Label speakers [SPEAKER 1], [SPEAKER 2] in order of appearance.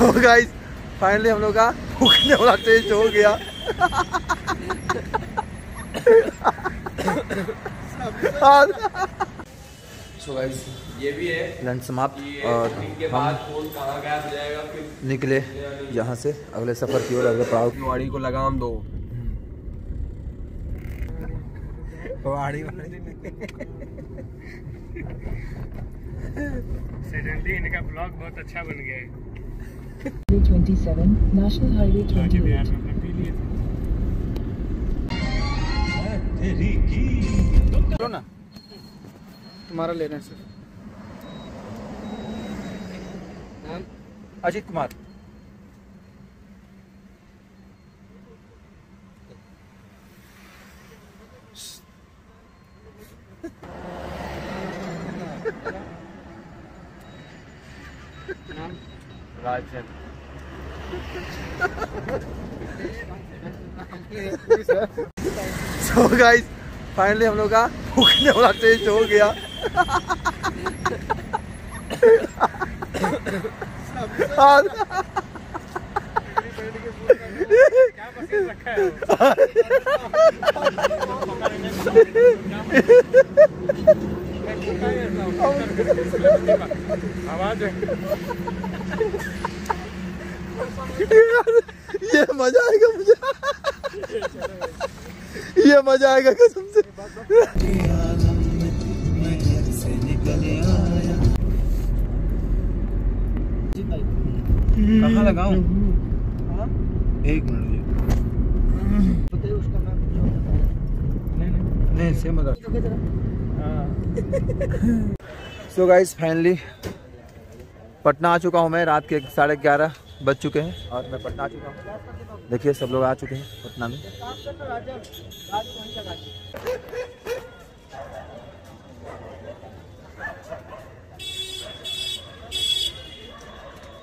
[SPEAKER 1] तो guys finally हम लोग का भूखने वाला टेस्ट हो गया। सो गाइस
[SPEAKER 2] ये भी है
[SPEAKER 1] लंच समाप्त और
[SPEAKER 2] के बाद फोन कहाँ गायब हो जाएगा फिर
[SPEAKER 1] निकले यहाँ से अगले सफर की ओर, अगले पड़ाव
[SPEAKER 2] गाड़ी को लगाम दो।
[SPEAKER 3] सडनली इनका ब्लॉग बहुत अच्छा बन गया है।
[SPEAKER 4] 27 नेशनल हाईवे 28
[SPEAKER 3] चलो ना तुम्हारा ले रहे हैं सर।
[SPEAKER 1] नाम अजीत कुमार।
[SPEAKER 3] नाम
[SPEAKER 2] राजन।
[SPEAKER 1] सो गाइस फाइनली हम लोग का भूखने वाला टेस्ट हो गया।
[SPEAKER 3] क्या पसंद रखा है आवाज है।
[SPEAKER 1] ये मजा आएगा मुझे, ये मजा आएगा कसम से। कहाँ लगाऊं? एक मिनट नहीं सेम मजा। सो गाइस फाइनली पटना आ चुका हूँ मैं। रात के 11:30 बज चुके हैं और मैं पटना आ चुका हूँ। देखिए सब लोग आ चुके हैं पटना में।